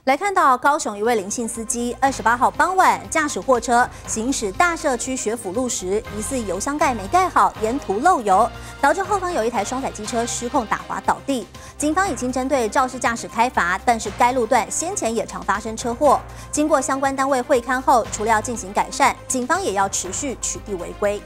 来看到高雄一位林姓司机，28号傍晚驾驶货车行驶大社区学府路时，疑似油箱盖没盖好，沿途漏油，导致后方有一台双载机车失控打滑倒地。警方已经针对肇事驾驶开罚，但是该路段先前也常发生车祸。经过相关单位会勘后，除了要进行改善，警方也要持续取缔违规。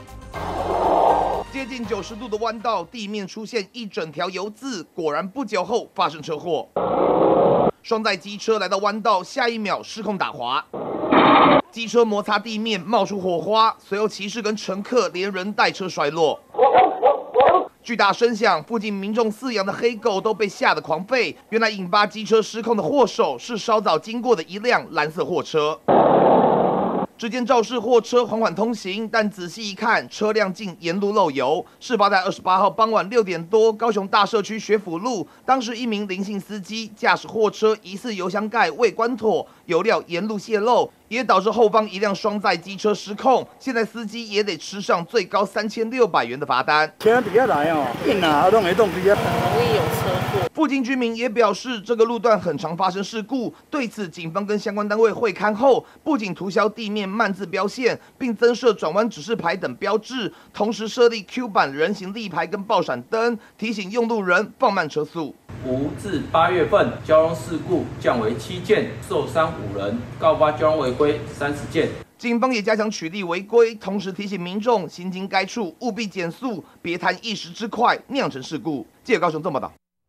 接近90度的弯道，地面出现一整条油渍，果然不久后发生车祸。双载机车来到弯道，下一秒失控打滑，机车摩擦地面冒出火花，随后骑士跟乘客连人带车摔落。巨大声响，附近民众饲养的黑狗都被吓得狂吠。原来引发机车失控的祸首是稍早经过的一辆蓝色货车。只见肇事货车缓缓通行，但仔细一看，车辆竟沿路漏油。事发在28号傍晚6点多，高雄大社区学府路。当时一名林姓司机驾驶货车，疑似油箱盖未关妥，油料沿路泄漏，也导致后方一辆双载机车失控。现在司机也得吃上最高3600元的罚单。 车比较来哦，硬啊，弄来弄去啊， 很容易有车祸。 附近居民也表示，这个路段很常发生事故。对此，警方跟相关单位会勘后，不仅涂销地面慢字标线，并增设转弯指示牌等标志，同时设立 Q 版人行立牌跟爆闪灯，提醒用路人放慢车速。 5至8月份交通事故降为7件，受伤5人，告发交通违规30件。 警方也加强取缔违规，同时提醒民众行经该处务必减速，别贪一时之快，酿成事故。记者高雄这么报道。